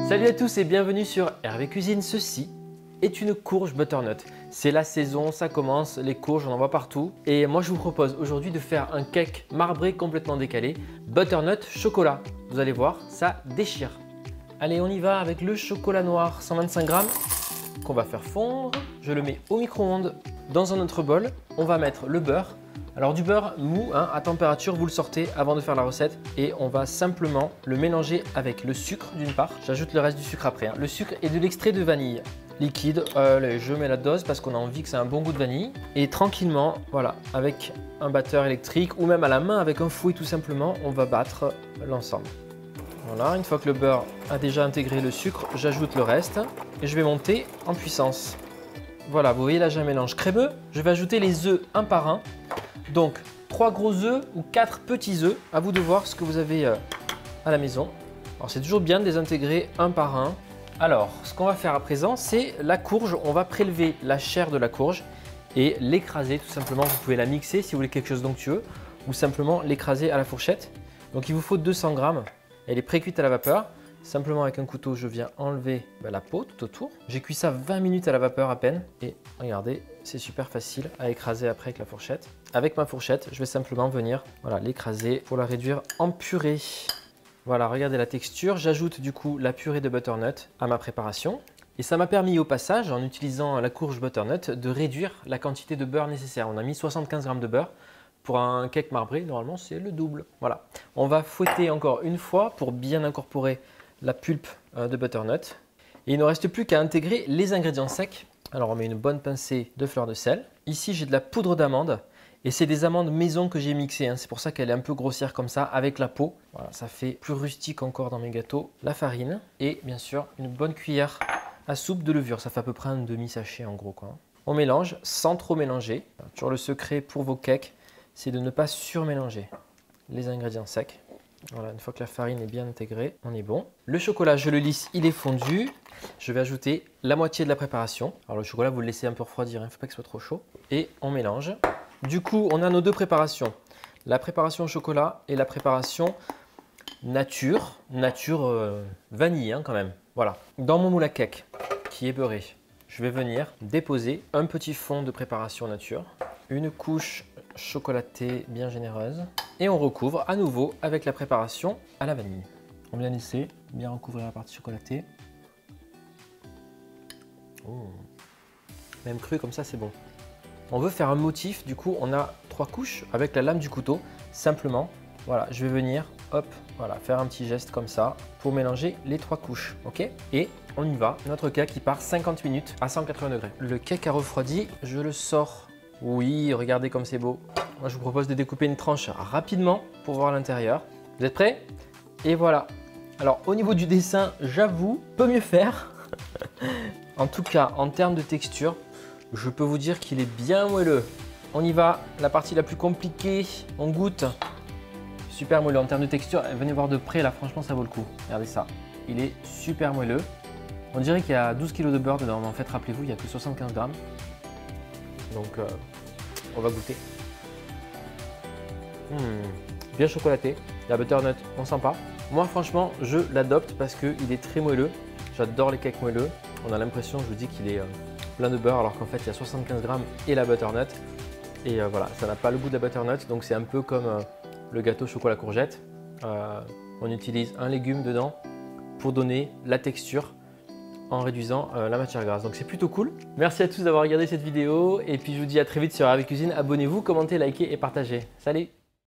Salut à tous et bienvenue sur Hervé Cuisine. Ceci est une courge butternut. C'est la saison, ça commence, les courges on en voit partout. Et moi je vous propose aujourd'hui de faire un cake marbré complètement décalé, butternut chocolat. Vous allez voir, ça déchire. Allez, on y va avec le chocolat noir, 125 grammes qu'on va faire fondre. Je le mets au micro-ondes. Dans un autre bol, on va mettre le beurre. Alors du beurre mou à température, vous le sortez avant de faire la recette et on va simplement le mélanger avec le sucre d'une part. J'ajoute le reste du sucre après. Le sucre et de l'extrait de vanille liquide. Allez, je mets la dose parce qu'on a envie que ça ait un bon goût de vanille. Et tranquillement, voilà, avec un batteur électrique ou même à la main avec un fouet tout simplement, on va battre l'ensemble. Voilà, une fois que le beurre a déjà intégré le sucre, j'ajoute le reste et je vais monter en puissance. Voilà, vous voyez là j'ai un mélange crémeux. Je vais ajouter les œufs un par un. Donc 3 gros œufs ou 4 petits œufs, à vous de voir ce que vous avez à la maison. Alors c'est toujours bien de les intégrer un par un. Alors ce qu'on va faire à présent, c'est la courge. On va prélever la chair de la courge et l'écraser tout simplement. Vous pouvez la mixer si vous voulez quelque chose d'onctueux ou simplement l'écraser à la fourchette. Donc il vous faut 200 grammes. Elle est pré-cuite à la vapeur. Simplement avec un couteau, je viens enlever la peau tout autour. J'ai cuit ça 20 minutes à la vapeur à peine. Et regardez, c'est super facile à écraser après avec la fourchette. Avec ma fourchette, je vais simplement venir l'écraser pour la réduire en purée. Voilà, regardez la texture. J'ajoute du coup la purée de butternut à ma préparation. Et ça m'a permis au passage, en utilisant la courge butternut, de réduire la quantité de beurre nécessaire. On a mis 75 grammes de beurre. Pour un cake marbré, normalement, c'est le double. Voilà. On va fouetter encore une fois pour bien incorporer la pulpe de butternut. Et il ne reste plus qu'à intégrer les ingrédients secs. Alors on met une bonne pincée de fleur de sel. Ici j'ai de la poudre d'amande et c'est des amandes maison que j'ai mixées. C'est pour ça qu'elle est un peu grossière comme ça avec la peau. Voilà, ça fait plus rustique encore dans mes gâteaux. La farine et bien sûr une bonne cuillère à soupe de levure. Ça fait à peu près un demi-sachet en gros, quoi. On mélange sans trop mélanger. Toujours le secret pour vos cakes, c'est de ne pas surmélanger les ingrédients secs. Voilà, une fois que la farine est bien intégrée, on est bon. Le chocolat, je le lisse, il est fondu. Je vais ajouter la moitié de la préparation. Alors le chocolat, vous le laissez un peu refroidir, il ne faut pas qu'il soit trop chaud. Et on mélange. Du coup, on a nos deux préparations. La préparation au chocolat et la préparation nature vanille quand même. Voilà. Dans mon moule à cake qui est beurré, je vais venir déposer un petit fond de préparation nature. Une couche chocolatée bien généreuse. Et on recouvre à nouveau avec la préparation à la vanille. On vient laisser bien recouvrir la partie chocolatée. Oh. Même cru comme ça, c'est bon. On veut faire un motif, du coup on a 3 couches avec la lame du couteau. Simplement, voilà, je vais venir, hop, voilà, faire un petit geste comme ça pour mélanger les 3 couches, ok? Et on y va, notre cake qui part 50 minutes à 180 degrés. Le cake a refroidi, je le sors. Oui, regardez comme c'est beau. Moi, je vous propose de découper une tranche rapidement pour voir l'intérieur. Vous êtes prêts? Et voilà. Alors, au niveau du dessin, j'avoue, peut mieux faire. En tout cas, en termes de texture, je peux vous dire qu'il est bien moelleux. On y va, la partie la plus compliquée, on goûte. Super moelleux en termes de texture. Venez voir de près, là, franchement, ça vaut le coup. Regardez ça. Il est super moelleux. On dirait qu'il y a 12 kg de beurre dedans, mais en fait, rappelez-vous, il n'y a que 75 grammes. Donc, on va goûter. Bien chocolaté. La butternut, on sent pas. Moi, franchement, je l'adopte parce qu'il est très moelleux. J'adore les cakes moelleux. On a l'impression, je vous dis, qu'il est plein de beurre alors qu'en fait, il y a 75 grammes et la butternut. Et voilà, ça n'a pas le goût de la butternut. Donc, c'est un peu comme le gâteau chocolat courgette. On utilise un légume dedans pour donner la texture en réduisant la matière grasse. Donc c'est plutôt cool. Merci à tous d'avoir regardé cette vidéo et puis je vous dis à très vite sur Hervé Cuisine. Abonnez-vous, commentez, likez et partagez. Salut!